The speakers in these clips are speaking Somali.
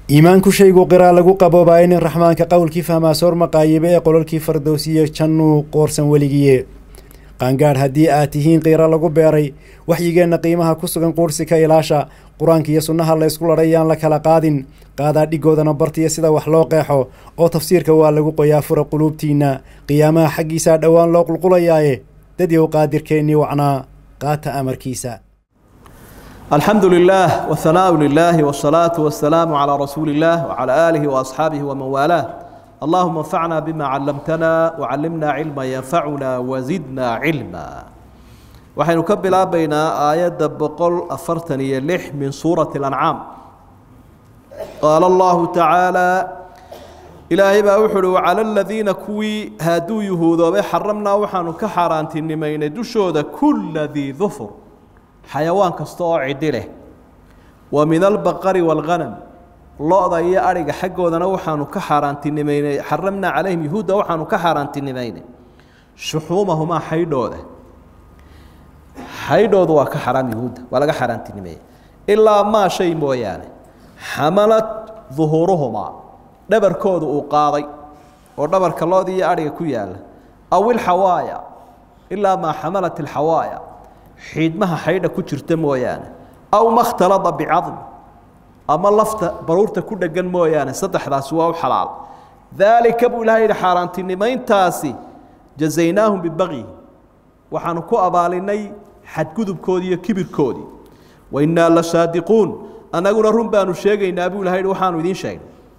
إيمانك شيء قرا لجو قبوا باين الرحمن كقول كيف ما صار مقايبة قول كيف فردوسية شنو قرصن وليجية قانقار هدي آتيهين قرا لجو بيري وحيجنا قيمها كسرن قرصك إلاشا قرآن كي يسنها الله يسكول ريان لك لقادين قادا ديجودنا برتي سيدا وحلاقه أو تفسير كوال لجو قيافر قلوب تينا قيامة حقي ساد أوان لوق القلياء تديو قادر كيني وعنا قات أمر كيسا. الحمد لله والثناء لله والصلاة والسلام على رسول الله وعلى آله وأصحابه ومن والاه. اللهم انفعنا بما علمتنا وعلمنا علما ينفعنا وزدنا علما. وحين نكبل بين آيات بقول أفرتني اللح من سورة الأنعام. قال الله تعالى: إلهي بأوحلوا على الذين كوي هادو يهود وحرمنا وحنو كحرانت النمين دشود كل ذي ظفر حيوان كستوع عدله ومن البقر والغنم الله ضيّ أرجع حق ودنا وحنو كحرانت النمين حرمنا عليهم يهود وحنو كحرانت النمين شحومهما حيدود وكحرام يهود ولا كحرانت النمين إلا ما شيء مويانه حملت ظهورهما دبر كود وقاضي ودبر كلادي أرجع كيال أو الحوايا إلا ما حملت الحوايا حيدمها حيدة كتشرت مويانه أو ما اختلط بعظم أما لفت برورته كل جن مويانه صدح راسوا وحلال ذلك أبو لهي حارنتني ما ينتاسي جزيناهم ببغي وحنكو أباليني حد كذب كودي كبر كودي وإنا لصادقون أنا أقول لهم بأنو شيء أبو لهي وحانو يدين شيء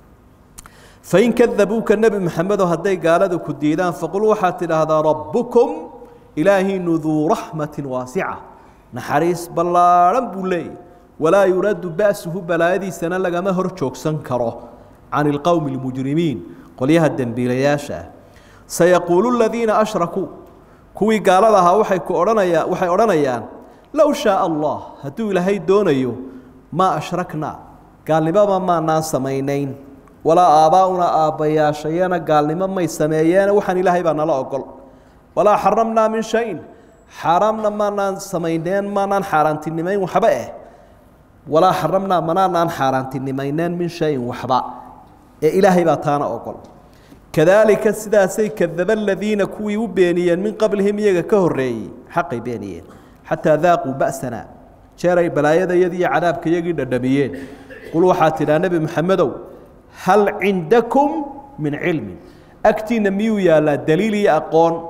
فإن كذبوك النبي محمد وهدي قالوا كديدان فقلوا حتى هذا ربكم إلهي ذو رحمة واسعة نحريس بالله رب لي ولا يرد بأسه بلايدي سنة لغا مهر تشوكسن كره عن القوم المجرمين قل يهدن بلياشا سيقول الذين أشركوا كوي قال لها وحي أورانيان لو شاء الله هدو إلهي دونيو ما أشركنا قال لبابا ما ناس سمينين ولا آباؤنا آباياشينا قال لمن ما يسميين وحن إلهي بأن لا أقول ولا حرمنا من شيء حرمنا ما نان سمينين ما نان حارنتين مين وحبائه ولا حرمنا ما نان حارنتين مينين من شيء وحباء إلهي باتانا أقول كذلك السداسي كذب الذين كوي بينيا من قبلهم يكهري حقي بينيا حتى ذاقوا بأسنا شاري بلايا يدي عذاب كيجد النبيين قلوا حاتنا نبي محمد هل عندكم من علم أكتي نميو يا لا دليل يأقون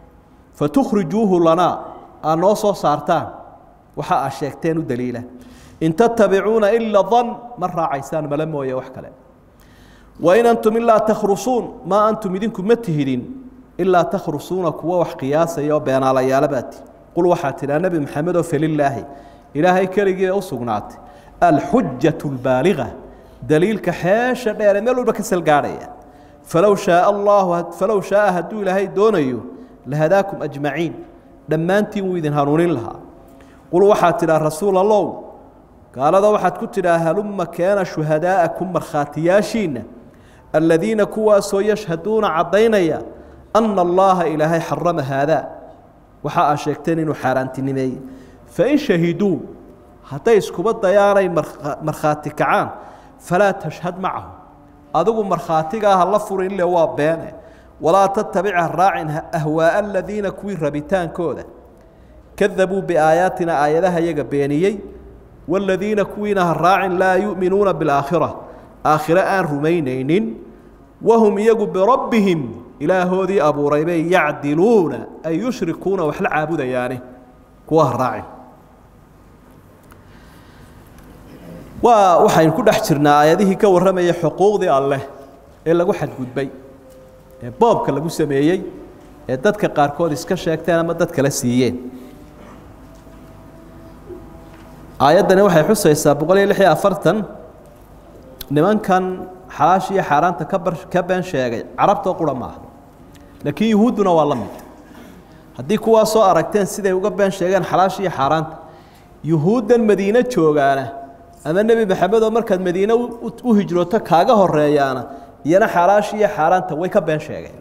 فتخرجوه لنا النص صارتان وحق الشيكتين دليله إن تتبعون إلا ظن مرة عيسان ملم ويوحكلا وإن أنتم إلا تخرصون ما أنتم يدينكم متهدين إلا تخرصون كوا وحقياسا يو بيان على يالبات قل وحاتنا نبي محمد فلله إلهي كريجي أصغنات الحجة البالغة دليل كحاش دير ميلو بكسل قارية فلو شاء هدو إلهي دونيو لهداكم أجمعين لما أنتم ويذن هارونين لها قلوا وحات إلى رسول الله قال هذا وحات كنت إلى هلما كان شهداءكم مرخاتياشين الذين كواسوا يشهدون عضينيا أن الله إلهي حرم هذا وحا شيكتين وحارنتين مي فإن شهدوا حتى يسكبوا الضيارين مرخاتك عام فلا تشهد معهم أذوق مرخاتك الله فرين اللي هو بيانه ولا تتبع الراعي أهواء الذين كوي ربيتان كودا كذبوا بآياتنا آياتها يقبينيي والذين كوينها الراعي لا يؤمنون بالآخرة آخرة آن رمينين وهم يقوا بربهم إلى هذي أبو ريبي يعدلون أي يشركون وحل عابد يعني كواه الراعي وحين كل احترنا آياته كورمي حقوق ذي الله إلا واحد قد بي باب كلا جسمية dadka qaarkood iska sheegteen ama dadka la siiyeen aayadani waxay xusaysaa 146 nimankan xalaash iyo xaaraanta ka been sheegay carabta qura maaha laakiin yahuuduna waa la mid haddii kuwa soo aragteen siday uga been sheegeen xalaash iyo xaaraanta yahuudan madiina joogaana ama nabi maxamed oo markaad madiina u hijrooto kaaga horeeyaana iyana xalaash iyo xaaraanta way ka been sheegeen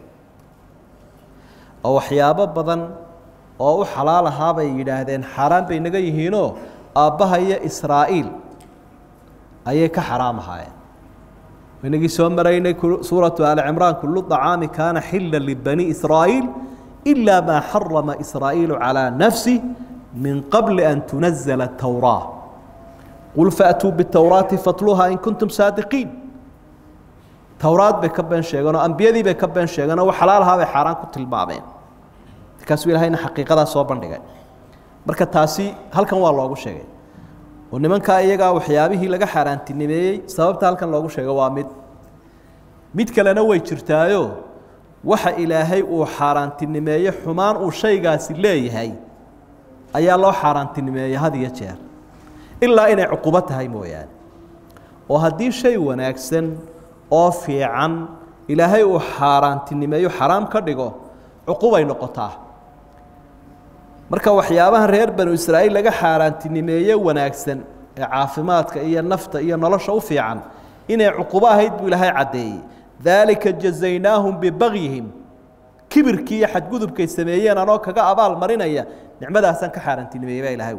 oo waxyaabo badan oo u xalaal ahaa bay yiraahdeen xaraan bay naga yihiinoo aabbaha iyo Israa'iil ayay ka xaraam ahaayeen ونجي سومرين سورة آل عمران كل الطعام كان حلا لبني إسرائيل إلا ما حرم إسرائيل على نفسه من قبل أن تنزل التوراة قل فأتوا بالتوراة فاتلوها إن كنتم صادقين توراة بكبن شيغانو أنبيادي بكبن شيغانو وحلالها بحرام كنت البابين كاسويل هاينا حقيقة سoo bandhigay marka taasi halkan waa loogu sheegay oo nimanka iyaga waxyaabihii laga xaraantinimeeyay sababta halkan loogu sheegay waa mid kalena way jirtaayo waxa ilaahay uu xaraantinimeeyay xumaan uu shaygaasi leeyahay ayaa loo xaraantinimeeyay had iyo jeer ilaa inay cuquba tahay mooyaan oo hadii shay wanaagsan oo fiican ilaahay uu xaraantinimeeyo xaraam ka dhigo cuqubay noqotaa marka waxyaabaha reer banu Israa'iil laga xaaraantinimeeyay wanaagsan ee caafimaadka iyo nafta iyo nolosha u fiican inay cuquba ahayd buu ilaahay cadeeyay dalika jazaynahum bibaghihim kibirkii xadgudubkay sameeyeen anoo kaga abaal marinaya nicmadaasan ka xaaraantinimeeyay ilaahay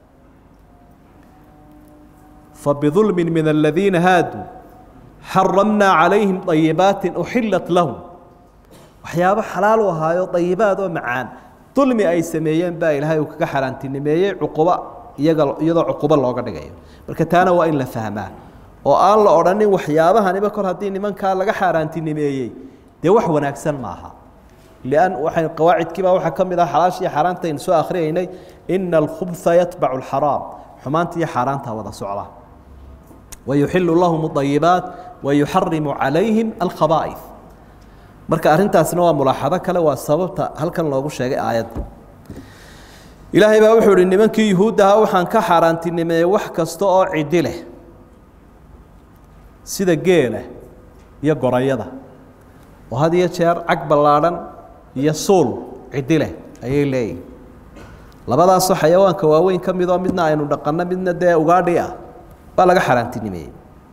فبظلم من الذين هادوا حرمنا عليهم طيبات أحلت لهم waxyaabo xalaal u ahaayo طيبات oo macaan dulmi ay sameeyeen baa ilaahay uu kaga xaraantinimeeyay cuquba iyadoo cuquba looga dhigayo marka taana waa in la fahmaa oo aan la oranin waxyaabahaniba kor hadii nimanka laga xaraantinimeeyay de wax wanaagsan maaha لأن waxay qawacidkiiba waxa kamid ah xalaash iyo xaraanta in soo akhriyeynay in al-khubtha yatba'u al-haram xumaanta iyo xaraanta wada socda ويحل لهم الطيبات ويحرم عليهم الخبائث marka arintaasna waa mulaaxado kale waa sababta halkan loogu sheegay aayadda ilaahay baa wuxuu yiri nimankii yahuudaha waxaan ka xaraantinimeeyay wax kasta oo cidi leh sida geela iyo gorayada oo had iyo jeer cag ballaaran iyo suul cidi leh ayay leeyihiin labadaas xayawaanka waaweyn ka mid oo midna aynu dhaqanno midna dee ugaadhi ah baa laga xaraantinimeeyay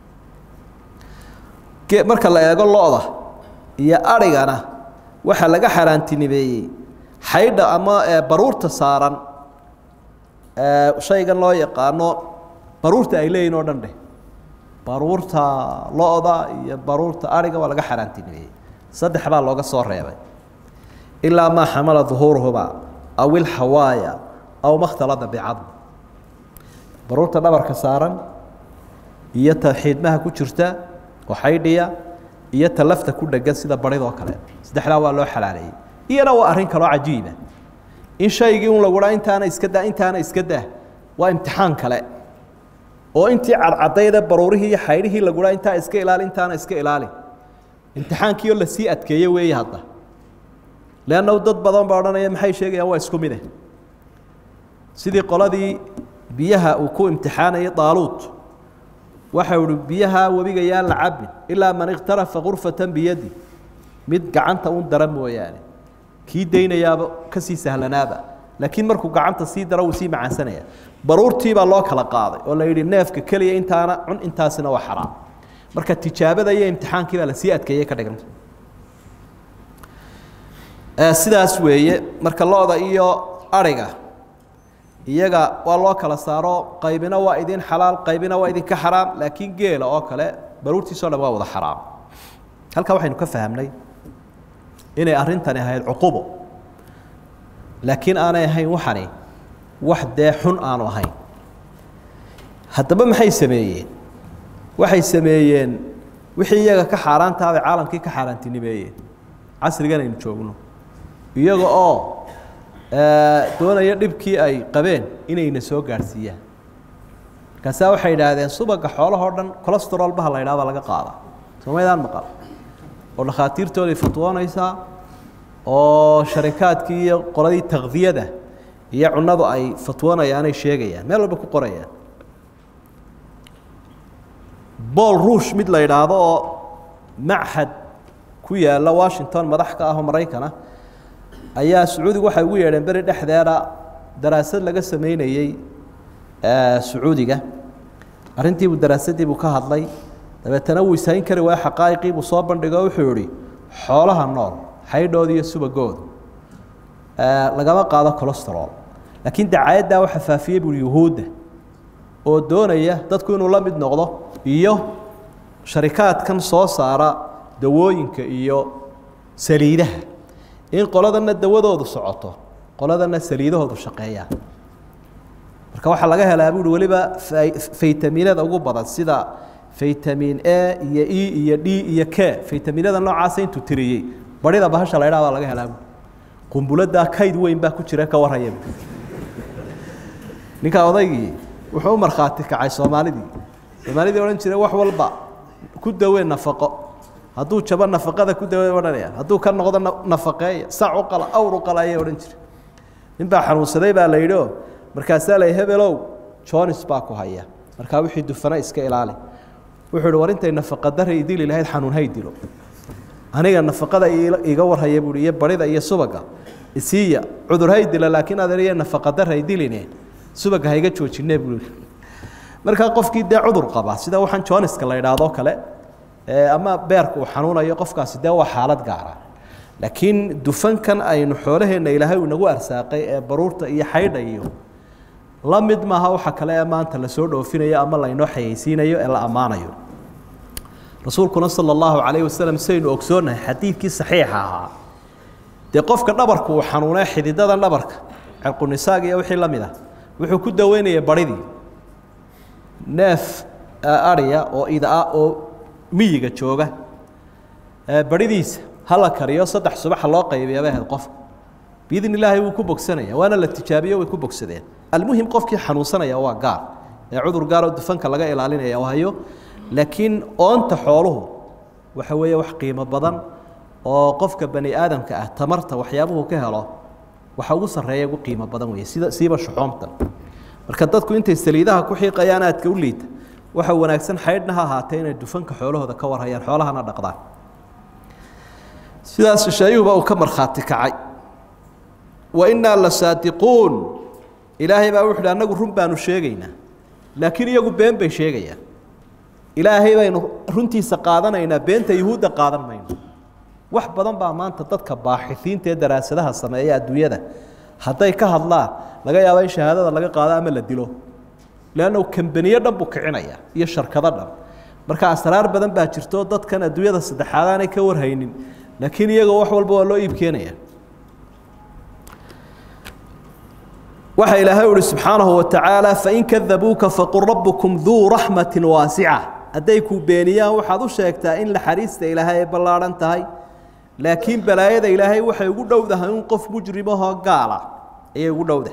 marka la eego lo'da iyo arigana waxa laga xaraantinimeeyay xaydha ama baruurta saaran shaygan loo yaqaano baruurta ay leeyihiin oo dhan baruurta lo'da iyo baruurta ariga waa laga xaraantinimeeyay saddex baa looga soo reebay ilaa ma xamala dhuhuruhuma aw il hawaya aw makhtalada bi'adm baruurta dhabarka saaran iyo taxiidmaha ku jirta oo xaydhiya iyo talafta ku dhagan sida baridoo kale saddexda waa loo xalaalay iyana waa arin kale oo cajiib ah in shaygii uu lagu intaana iska daa waa imtixaan kale oo intii cadcadayda baruurihii iyo xaydhihii lagu intaana iska ilaali imtixaankii oo la sii adkeeyay weey hadda leena dad badan baa oranaya maxay sheegayaan waa isku mid ah sidii qoladii biyaha uu ku imtixaanay Daaluut waxa uu biyaha wabiga yaan la cabin ilaa man iqtarafa ghurfatan biyadi mid gacanta uu daran mooyaane kii deynayaaba ka sii sahlanaaba laakiin markuu gacanta sii daro uu sii macaansanaya baruurtii baa loo kala qaaday oo la yiri neefka kaliya intaana intaasina waa xaraam marka tijaabada iyo imtixaankii baa la sii adkeeyay ka dhigan sidaas weeye marka looda iyo ariga iyaga waa loo kala saaro qaybina waa idin xalaal qaybina waa idin ka xaraam laakiin geela oo kale baruurtiisoo dhan waa wada xaraam halka waxaynu ka fahamnay inay arintani ahayd cuqubo laakiin aanay ahayn wax dee xun aanu ahayn haddaba maxay sameeyeen wixii iyaga ka xaaraantaabay caalamkii ka xaaraantinimeeyeen casrigan aynu joogno iyaga oo doonaya dhibkii ay qabeen inayna soo gaarsiiyaan markaasa waxay yidhaahdeen subaga xoolahoo dhan cholesterol baha la yidhahda laga qaada soomaydaan maqal oo dhakhaatiirtooday fatwoonaysaa oo sharikaadkii iyo qoladii taqdiyada iyo cunadu ay fatwoonayaanay sheegayaan meel walba ku qorayaan Paul Rush mid la yiraahdo oo machad ku yaala Washington madax ka ah Mareykanka ayaa Sacuudiga waxa ugu yeedheen bari dhexdeeda daraasad laga sameeyay Sacuudiga arintii uu daraasadii ka hadlay dabeetana uu isayn kari waa xaqaayiqii uu soo bandhigo wuxuu yiri xoolaha nool xaydhood iyo subagooda lagama qaado cholesterol laakiin dacaayada waxa faafiyay buu yahuuda oo doonaya dadku inuu la mid noqdo iyo sharikaadkan soo saara dawooyinka iyo saliidaha in qoladana dawadoodu socoto qoladana saliidahoodu shaqeeyaan marka waxa laga helaa buu waliba faytamiinada ugu badan sida فيتامين A iyo E iyo D iyo K faytamiinada noocaas intuu tiriyay barida bahasha la yiraahdo laga helaa qumbulada kayd weyn baa ku jira ka warhaya ninka odaygii wuxuu marxaati kacay Soomaalidii oran jiray wax walba ku daween nafaqo haduu jaba nafaqada ku daween wadanaya haduu ka noqdo nafaqeey saac qala awr qala ay oran jiray nin baa xanuunsaday baa la yidho markaas la hebelow Jones baa ku haya marka wixii dufana iska ilaali wuxuu warintay nafaqada reeydi ilahayd xanuun haydilo aniga nafaqada iga warhaya buriye barida iyo subaga isiya cudur haydilo laakiin adeeriye nafaqada reeydiline subaga hayga joojinay buu marka qofkii daa cudur qaba sida waxaan Joneska la yiraahdo kale ama beerku xanuunayo qofkaasi daa waa xaalad gaar ah laakiin dufankan aynu xoolaheena ilaahay uu nagu arsaaqay ee baruurta iyo xaydhayo la mid maaha waxa kale ee maanta la soo dhoofinayo ama la inoo xayeysiinayo ee la amaanayo rasuulkuna sallallahu alayhi wasallam saynu ogsoonahay xadiidkii saxiixa ahaa de qofka dhabarku uu xanuunay xididada dhabarka cirqunisaga iyo wixii la mid ah wuxuu ku daweynaya baridii neef ariya oo ida oo miyiga jooga baridiisa hala kariyo saddex subax loo qaybiyo baa qof biidin ilaahay uu ku bogsanaya waana la tijaabiyo way ku bogsadeen المهم qofkii xanuunsanaya waa gaar ee cudur gaar oo dufanka laga ilaalinaya wahayo laakiin oonta xooluhu waxa weeye wax qiimo badan oo qofka bani aadamka ah tamarta waxyaabuhu ka helo waxa ugu sareeya ugu qiimo badan weeye sida siiba shuxoomta marka dadku intay saliidaha ku xiiqayaan aadka u liita waxa wanaagsan xaydhnaha ahaatay inay dufanka xoolahooda ka warhayaan xoolahana dhaqdaan sidaas shayuba uu ka marxaati kacay wa inna la saadiquun ilaahay baa wuxuu anagu run baanu sheegaynaa laakiin iyagu been bay sheegayaan ilaahay baynu runtiisa qaadanaynaa beenta yahuuda qaadan mayno wax badan baa maanta dadka baaxifiinta ee daraasadaha sameeya adduunyada hadday ka hadlaan laga yaabo in shahaadada laga qaado ama la dilo laana kambaniyo dhan buu kicinaya iyo shirkado dhan marka asraar badan baa jirto dadkan adduunyada saddexaad aanay ka warhaynin laakiin iyaga wax walba waa loo iib keenaya وحي إلهي سبحانه وتعالى فإن كذبوك فقل ربكم ذو رحمة واسعة أديكوا بينيا وحضو شاكتا إن لحريست إلهي بلاران تهي لكن بلايد إلهي وحي يقول دوده ينقف مجرمها قالا إيه يقول دوده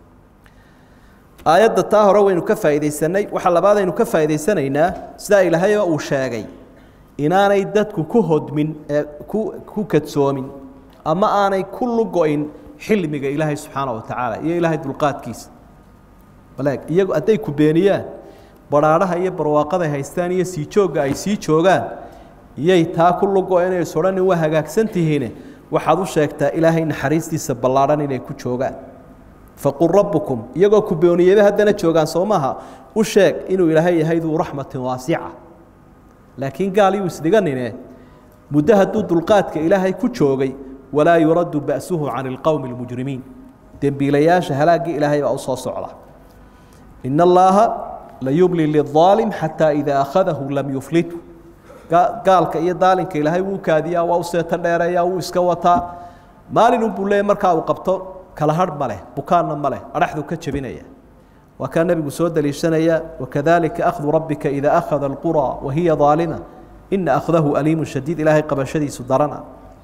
آيات الطاهرة وإنه كفا إذي سنة وحل بعض إنه كفا إذي سنة سلا إلهي وشاقي إنانا يددكو كهد من كو كتسومين أما آنا كل قوين حلمك إلهي سبحانه وتعالى يا إلهي دلقات كيس بلاك يجو أتيكوا بينيان برارها يبرواقضة هايستانية سيشوغا أي سيشوغان يتاكل لقو أنا يسوراني وهاقاك سنتي هنا وحضو شاكتا إلهي نحريستي سبالاراني ليكو شوغان فقل ربكم يجو كبيونية بهدنا شوغان صومها وشاك إنو إلهي هيدو رحمة واسعة لكن قال يوسدقاني مدهدو دلقاتك إلهي كوشوغي ولا يرد بأسه عن القوم المجرمين دنبيلياش هلاقي إلهي بأوصى صعلا إن الله لا يبلي للظالم حتى إذا أخذه لم يفلته قال كأي ظالم كإلهي وكاديا وأوصى تنيريا وإسكوتا مالي نبولي مركا وقبطو كالهرب ماله بكان ماله أرحدو كتشبينيا وكان نبي سود للسنية وكذلك أخذ ربك إذا أخذ القرى وهي ظالمة إن أخذه أليم شديد إلهي قبل شديد صدرنا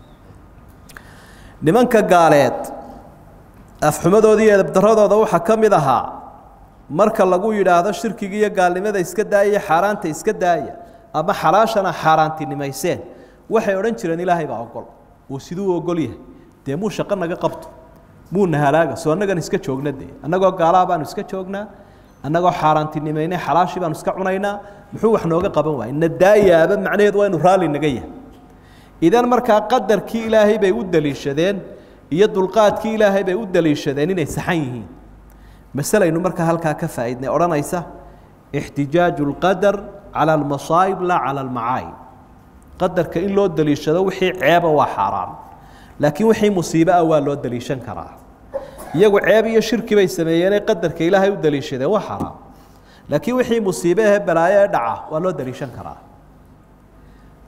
nimanka gaaleed afxumadoodii ee dabdaradooda waxa kamid ahaa marka lagu yiraahdo shirkiga iyo gaalnimada iska daaya xaraanta iska daaya ama xalaashana xaraantinimayseen waxay oran jireen ilaahay baa ogol oo sidoo ogol yahay deemu shaqo naga qabto muu nahalaaga soo anagan iska joognade anagoo gaalaa baan iska joognaa anagoo xaraantinimaynay xalaashi baan iska cunaynaa muxuu wax nooga qaban waayay nadaayaba macnaheedu waa inuu raali naga yahay idan marka qadarkii ilaahay bay u daliishadeen iyo dulqaadkii ilaahay bay u daliishadeen inay saxan yihiin masalaynu marka halka ka faa'iidnay oranaysa ihtijaaju alqadar ala almasaa'ib la ala almacaayib qadarka in loo daliishado wixii ceeba waa xaraam laakiin wixii musiibo ah waa loo daliishan karaa iyagu ceeb iyo shirki bay sameeyeen qadarka ilaahay u daliishadeen waa xaraam laakiin wixii musiibo ah balaayo dhaca waa loo daliishan karaa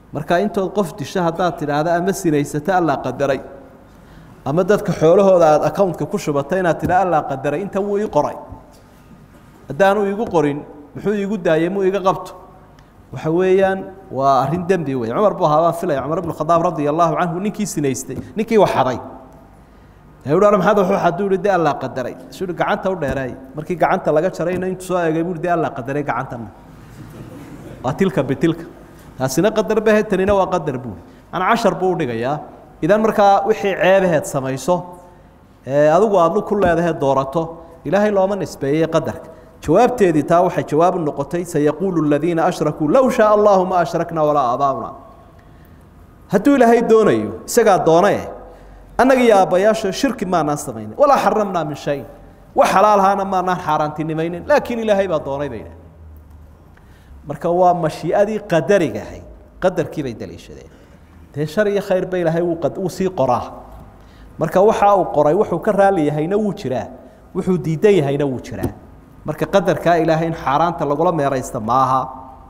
marka intood qof disho haddaad tidhaahda ama sinaysata allaa qadaray ama dadka xoolahooda aad accountka ku shubatay inaad tidhaa allaa qadaray inta wuu ii qoray haddaanu iigu qorin muxuu iigu daayay muu iga qabto waxa weeyaan waa arrin dembi weyn cumar buu ahaa baan filaya cumar ibnu khadaab radia allahu canhu ninkii sinaystay ninkii waxaday wuxuu maxaad wuxuu xaduu yidhi allaa qadaray siduu gacanta u dheeray markii gacanta laga jarayna intuu soo eegay buu yidhi allaa qadaray gacantana waa tilka bitilka taasina qadar bahe tanina waa qadar buu ana 10 buu dhigayaa idan markaa wixii ceebaheed samayso adigu aad ku leedahay doorato ilaahay looma nisbeeyay qadarka jawaabteedii taa waxay jawaab noqotay sayaqulu alladheena ashraku law shaa Allahu ma ashrakna wala aabauna haduu ilaahay doonayo isaga doonay annaga yaa abayaasha shirki ma naan sameeyay wala xaramna min shay wa halaalhaana ma naan xaaraantinimaynin laakiin ilaahay baa doonay bayna marka waa mashii'adii qadariga ahay qadarkii bay daliishadeen te shar iyo khayr bay ilaahay uu sii qoraa marka waxa uu qoray wuxuu ka raali yahayna wuu jiraa wuxuu diidan yahayna wuu jiraa marka qadarka ilaahay xaaraanta lagula meeraysta maaha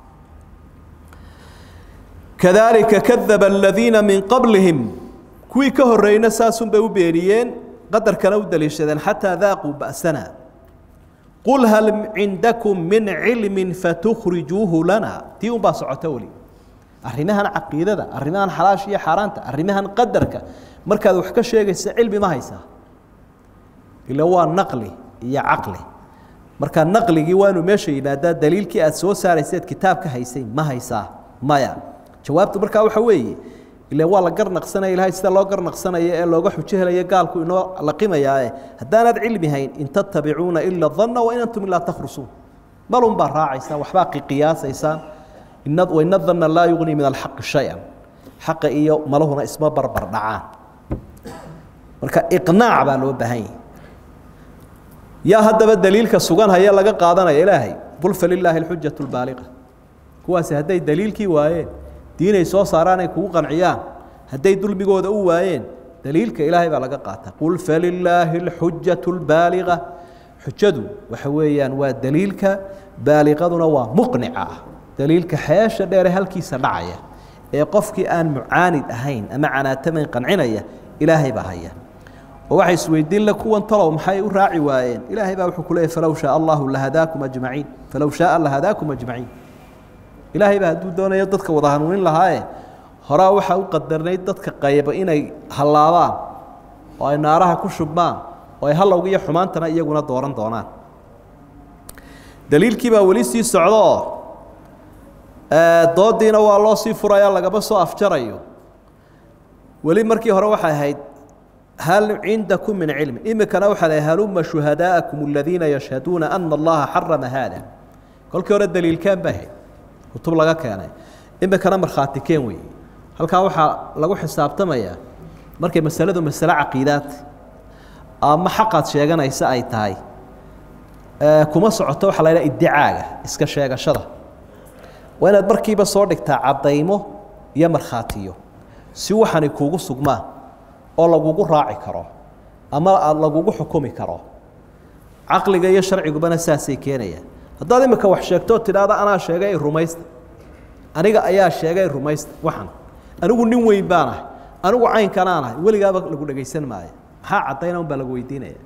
kadalika kadhaba alladheena min qablihim kuwii ka horreeyna saasun bay u beeniyeen qadarkana u daliishadeen xataa daaquu ba'sana qul hal cindakum min cilmin fatukhrijuuhu lana tii unbaa socota weli arrimahan caqiidada arrimahan xalaasha iyo xaaraanta arrimahan qadarka markaad wax ka sheegaysa cilmi ma haysaa ila waa naqli iyo caqli marka naqligii waanu meesha yimaadaa daliilkii aad soo saarayseed kitaabka haysay ma haysaa maya jawaabtu markaa waxa weeye ila waa la garnaqsanay ilaahay sida loo garnaqsanayo ee looga xujeelaya gaalku inoo la qiimayaa haddaanad cilmi hayn in tattabi'uuna illa dhanna wa in antum la takhrusun malum baa raacaysa waxba qiyaasaysa innad wa inna dhanna la yughni min al-haqq shay'an haqa iyo malahuna isma barbar dhacaan marka iqnaac baa loo baahan yahay yaa hadaba daliilka sugan haya laga qaadanaya ilaahay qul falillahi al-hujjatu al-baligha kuwaas haday daliilkii waayeen diinay soo saaraan ay kugu qanciyaan haday dulmigooda u waayeen daliilka ilaahay baa laga qaataa qul falillahi al-hujjatu al-baligha xujadu waxa weeyaan waa daliilka baaliqaduna waa muqnica daliilka xeesha dheer halkiisa dhacaya ee qofkii aan mucaanid ahayn ama canaatamayn qancinaya ilaahay baa haya ووحي سويدين لكوان طلعوا محاي وراعي وين إلهي بقى وحكوا فلو شاء الله لهداكم أجمعين فلو شاء لهداكم أجمعين إلهي بقى دونا يددك وضهنون لهاي هراء وحا وقدرنا يددك قيبا إني هلاوان وإن نارها كشبان وإن هلا وقيا حمان تنا إيقونا دوران دونان دليل كيبا وليسي السعوداء دود دينا والله صفر يا الله قبصوا أفجريو ولي مركي هراء وحا هيد هل عندكم من علم إما كان وحد هلم شهداءكم الذين يشهدون أن الله حرم هذا كل كورة الدليل كان به كتب لغا كان إما كان مرخاتي كينوي هل كان وحا لغو حساب تمايا مركي مسألة مسألة عقيدات أما حقات شيئانا يسا أي تاي كما سعطة وحا ليلة ادعاء اسكا شيئا شده وانا بركي بصوردك تا عضيمو يا مرخاتيو سيوحاني كوغو سقما oo lagugu raaci karo ama lagugu xukumi karo aqliga iyo sharcigu bana saasay keenaya haddaad imika wax sheegto tiraada ana sheegay rumaysta aniga ayaa sheegay rumaysta waxan anigu nin weyn baan ah anigu cayn kanaanahay waligaaba lagu dhageysan maayo maxaa cadayna baa lagu weydiinaya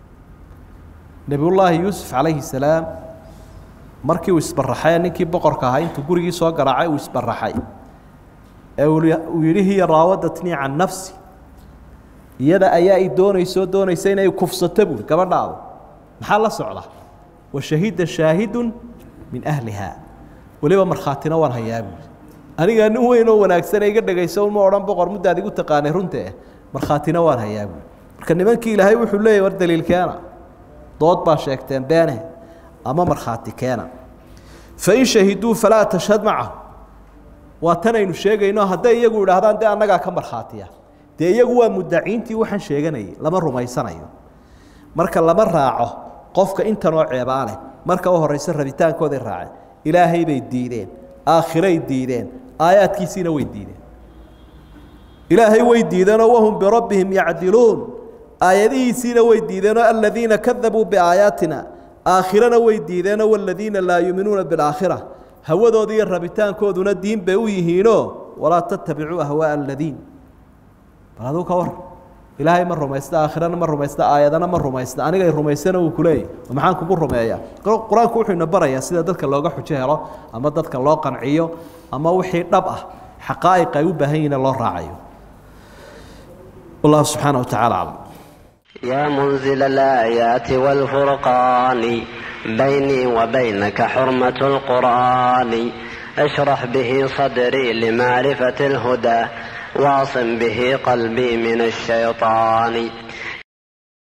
nabiyullah yusuf alayhi salaam markii uu isbaraxay ninkii boqorka ahaa intuu gurigii soo garaacay uu isbaraxay ee uu yiri hiya raawadatni an nafsi iyada ayaa ay doonayso inay kufsato buu gabadhaado maxaa la socda wa shahida shaahidun min ahliha waliba markhaatina waan hayaa buu aniga nin weyn oo wanaagsan ay iga dhagayso ma oran boqor mudaad igu taqaanay runtii markhaatina waan hayaa buu marka nimankii ilaahay wuxuu leeyahay war daliilkeena dood baa sheegteen beene ama markhaati keena fa in shahiduu fala tashhad macahu wa tanaynu sheegayno haday iyagu yiraahdaan de annaga ka markhaatiya dee iyagu waa mudaciintii waxaan sheeganayay lama rumaysanayo marka lama raaco qofka intan oo ceebaale marka u horeysa rabitaankooda raacay ilaahay bay diideen aakhiray diideen aayaadkiisina way diideen ilaahay way diideen oo wahum bi rabbihim ya'diluun aayadihiisina way diideen oo alladheena kadhabuu bi aayatina aakhirana way diideen oo walladheena laa yu'minuuna bil aakhirah hawadooda iyo rabitaankooduna diin bay u yihiinoo walaa tattabicuu ahwaaءa aladiin bal aduu ka war ilaahay ma rumaysta aakhirana ma rumaysta aayadana ma rumaysta anigay rumaysana uu ku leeyahy maxaan kugu rumeeyaa qur-aanku wuxuu ina barayaa sida dadka looga xujo helo ama dadka loo qanciyo ama wixii dhab ah xaqaa'iq ay u baahan yihiin loo raacayo والله سبحانه وتعالى أعلم. يا منزل الآيات والفرقان بيني وبينك حرمة القرآن اشرح به صدري لمعرفة الهدى واعصم به قلبي من الشيطان.